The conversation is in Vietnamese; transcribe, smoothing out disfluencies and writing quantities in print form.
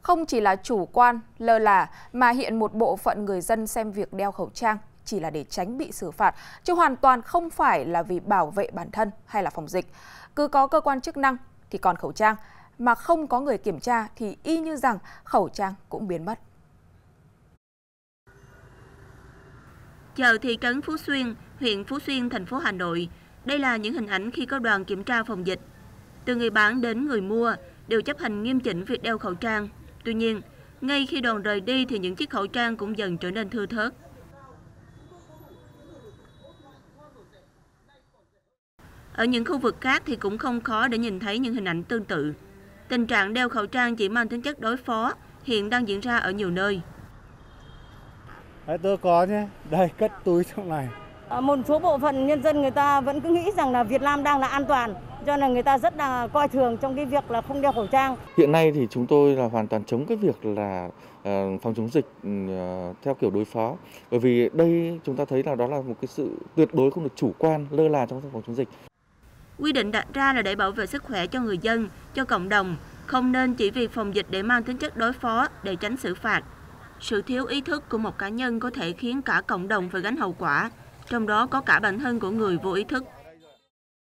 Không chỉ là chủ quan, lơ là, mà hiện một bộ phận người dân xem việc đeo khẩu trang chỉ là để tránh bị xử phạt, chứ hoàn toàn không phải là vì bảo vệ bản thân hay là phòng dịch. Cứ có cơ quan chức năng thì còn khẩu trang, mà không có người kiểm tra thì y như rằng khẩu trang cũng biến mất. Chợ thị trấn Phú Xuyên, huyện Phú Xuyên, thành phố Hà Nội. Đây là những hình ảnh khi có đoàn kiểm tra phòng dịch. Từ người bán đến người mua đều chấp hành nghiêm chỉnh việc đeo khẩu trang. Tuy nhiên, ngay khi đoàn rời đi thì những chiếc khẩu trang cũng dần trở nên thưa thớt. Ở những khu vực khác thì cũng không khó để nhìn thấy những hình ảnh tương tự. Tình trạng đeo khẩu trang chỉ mang tính chất đối phó hiện đang diễn ra ở nhiều nơi. Đấy, tôi có nhé, đây cất túi trong này. Một số bộ phận nhân dân người ta vẫn cứ nghĩ rằng là Việt Nam đang là an toàn, cho nên người ta rất là coi thường trong cái việc là không đeo khẩu trang. Hiện nay thì chúng tôi là hoàn toàn chống cái việc là phòng chống dịch theo kiểu đối phó. Bởi vì đây chúng ta thấy là đó là một cái sự tuyệt đối không được chủ quan, lơ là trong phòng chống dịch. Quy định đặt ra là để bảo vệ sức khỏe cho người dân, cho cộng đồng, không nên chỉ vì phòng dịch để mang tính chất đối phó để tránh xử phạt. Sự thiếu ý thức của một cá nhân có thể khiến cả cộng đồng phải gánh hậu quả, trong đó có cả bản thân của người vô ý thức.